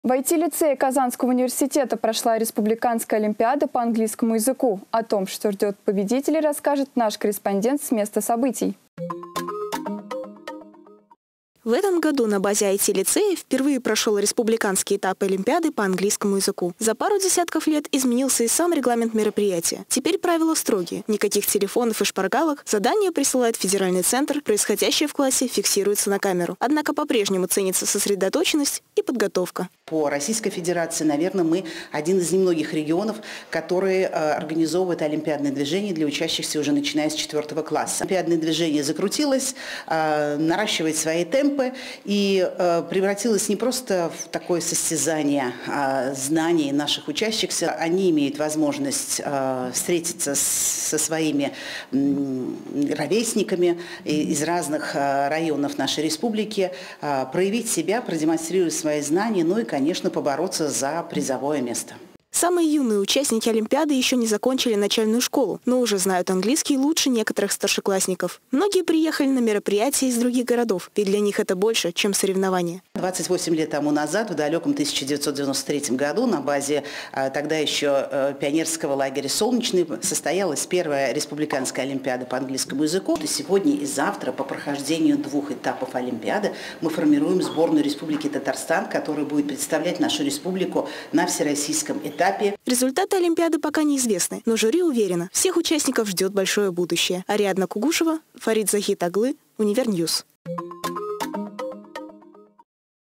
В IT-лицее Казанского университета прошла республиканская олимпиада по английскому языку. О том, что ждет победителей, расскажет наш корреспондент с места событий. В этом году на базе IT-лицея впервые прошел республиканский этап олимпиады по английскому языку. За пару десятков лет изменился и сам регламент мероприятия. Теперь правила строгие. Никаких телефонов и шпаргалок. Задания присылает федеральный центр. Происходящее в классе фиксируется на камеру. Однако по-прежнему ценится сосредоточенность и подготовка. По Российской Федерации, наверное, мы один из немногих регионов, которые организовывают олимпиадные движения для учащихся уже начиная с 4 класса. Олимпиадное движение закрутилось, наращивает свои темпы и превратилось не просто в такое состязание знаний наших учащихся. Они имеют возможность встретиться со своими ровесниками из разных районов нашей республики, проявить себя, продемонстрировать свои знания, ну и, конечно, побороться за призовое место. Самые юные участники Олимпиады еще не закончили начальную школу, но уже знают английский лучше некоторых старшеклассников. Многие приехали на мероприятия из других городов, ведь для них это больше, чем соревнования. 28 лет тому назад, в далеком 1993 году, на базе тогда еще пионерского лагеря «Солнечный» состоялась первая республиканская олимпиада по английскому языку. И сегодня и завтра по прохождению 2 этапов олимпиады мы формируем сборную Республики Татарстан, которая будет представлять нашу республику на всероссийском этапе. Результаты олимпиады пока неизвестны, но жюри уверено, всех участников ждет большое будущее. Ариадна Кугушева, Фарид Захит Аглы, Универньюз.